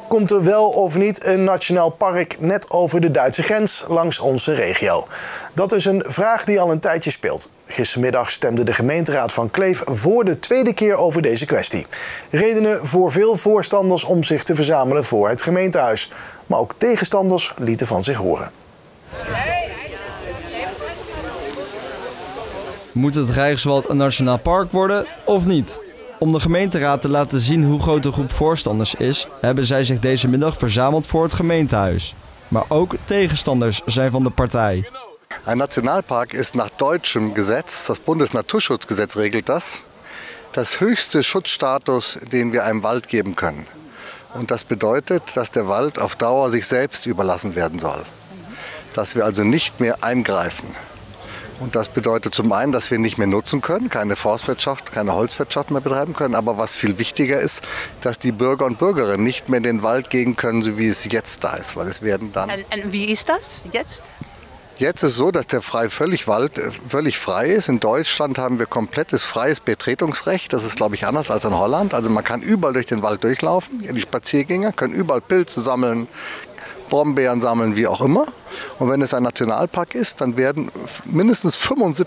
Komt er wel of niet een nationaal park net over de Duitse grens langs onze regio? Dat is een vraag die al een tijdje speelt. Gistermiddag stemde de gemeenteraad van Kleef voor de tweede keer over deze kwestie. Redenen voor veel voorstanders om zich te verzamelen voor het gemeentehuis. Maar ook tegenstanders lieten van zich horen. Moet het Rijkswald een nationaal park worden of niet? Om de gemeenteraad te laten zien hoe groot de groep voorstanders is, hebben zij zich deze middag verzameld voor het gemeentehuis. Maar ook tegenstanders zijn van de partij. Ein Nationalpark ist nach deutschem Gesetz, das Bundesnaturschutzgesetz regelt das, das höchste Schutzstatus, den wir einem Wald geben können. Und das bedeutet, dass der Wald auf Dauer sich selbst überlassen werden soll. Dass wir also nicht mehr eingreifen. Und das bedeutet zum einen, dass wir nicht mehr nutzen können, keine Forstwirtschaft, keine Holzwirtschaft mehr betreiben können. Aber was viel wichtiger ist, dass die Bürger und Bürgerinnen nicht mehr in den Wald gehen können, so wie es jetzt da ist. Weil es werden dann. Und wie ist das jetzt? Jetzt ist es so, dass der Wald völlig frei ist. In Deutschland haben wir komplettes freies Betretungsrecht. Das ist, glaube ich, anders als in Holland. Also man kann überall durch den Wald durchlaufen. Die Spaziergänger können überall Pilze sammeln, Brombeeren sammeln, wie auch immer. Und wenn es ein Nationalpark ist, dann werden mindestens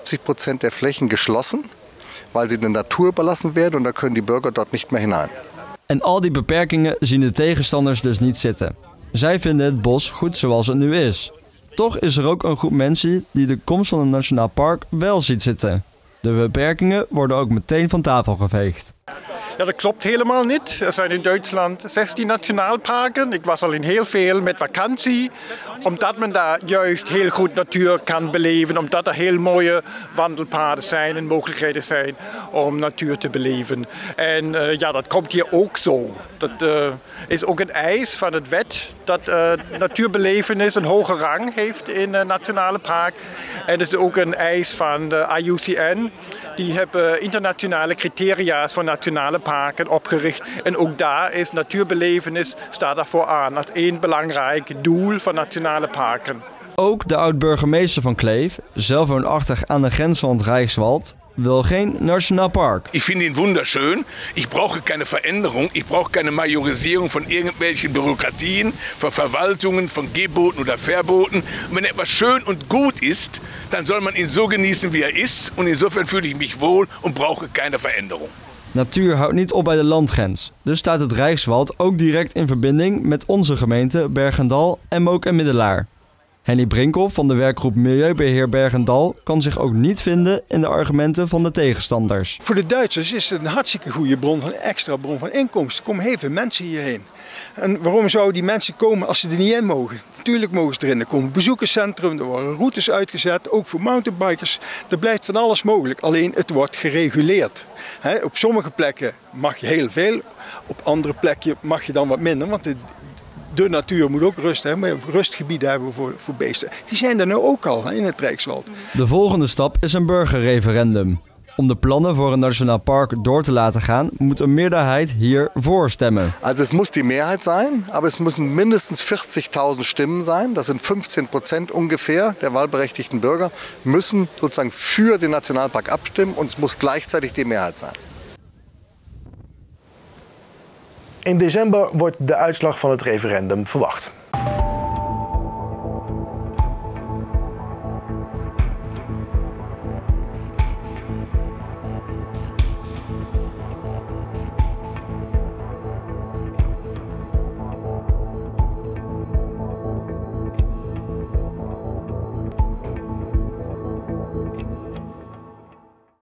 75% der Flächen geschlossen, weil sie der Natur überlassen werden und da können die Bürger dort nicht mehr hinein. En al die beperkingen zien de tegenstanders dus niet zitten. Zij vinden het bos goed zoals het nu is. Toch is er ook een groep mensen die de komst van een nationaal park wel ziet zitten. De beperkingen worden ook meteen van tafel geveegd. Ja, dat klopt helemaal niet. Er zijn in Duitsland 16 nationaalparken. Ik was al in heel veel met vakantie. Omdat men daar juist heel goed natuur kan beleven. Omdat er heel mooie wandelpaden zijn en mogelijkheden zijn om natuur te beleven. En ja, dat komt hier ook zo. Dat is ook een eis van het wet dat natuurbelevenis een hoge rang heeft in een nationale park. En het is ook een eis van de IUCN. Die hebben internationale criteria voor nationale parken opgericht. En ook daar is natuurbelevenis staat daarvoor aan als één belangrijk doel van nationale parken. Ook de oud-burgemeester van Kleef, zelf woonachtig aan de grens van het Rijkswald, will geen nationaal park. Ich finde ihn wunderschön. Ich brauche keine Veränderung. Ich brauche keine Majorisierung von irgendwelchen Bürokratien, von Verwaltungen, von Geboten oder Verboten. Und wenn etwas schön und gut ist, dann soll man ihn so genießen, wie er ist. Und insofern fühle ich mich wohl und brauche keine Veränderung. Natuur houdt niet op bij de landgrens. Dus staat het Rijkswald ook direct in verbinding met onze gemeente Bergendal en Mook en Middelaar. Henny Brinkel van de werkgroep Milieubeheer Bergendal kan zich ook niet vinden in de argumenten van de tegenstanders. Voor de Duitsers is het een hartstikke goede extra bron van inkomsten. Er komen heel veel mensen hierheen. En waarom zouden die mensen komen als ze er niet in mogen? Natuurlijk mogen ze erin. Er komt een bezoekerscentrum, er worden routes uitgezet, ook voor mountainbikers. Er blijft van alles mogelijk, alleen het wordt gereguleerd. Op sommige plekken mag je heel veel, op andere plekken mag je dan wat minder. Want de natuur moet ook rust hebben, maar rustgebieden hebben we voor beesten. Die zijn er nu ook al in het Rijkswald. De volgende stap is een burgerreferendum. Om de plannen voor een nationaal park door te laten gaan, moet een meerderheid hier voor stemmen. Also es muss die Mehrheit sein, aber es müssen mindestens 40.000 Stimmen sein. Das sind 15% ungefähr der wahlberechtigten Bürger, müssen sozusagen für den Nationalpark abstimmen und es muss gleichzeitig die Mehrheit sein. In december wordt de uitslag van het referendum verwacht.